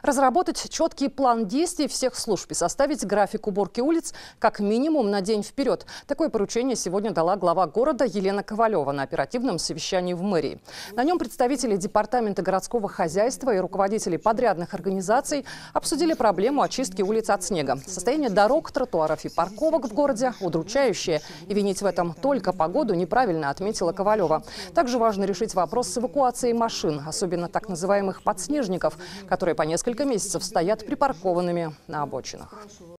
Разработать четкий план действий всех служб и составить график уборки улиц как минимум на день вперед. Такое поручение сегодня дала глава города Елена Ковалева на оперативном совещании в мэрии. На нем представители департамента городского хозяйства и руководители подрядных организаций обсудили проблему очистки улиц от снега. Состояние дорог, тротуаров и парковок в городе удручающее. И винить в этом только погоду неправильно, отметила Ковалева. Также важно решить вопрос с эвакуацией машин, особенно так называемых подснежников, которые по несколько месяцев стоят припаркованными на обочинах.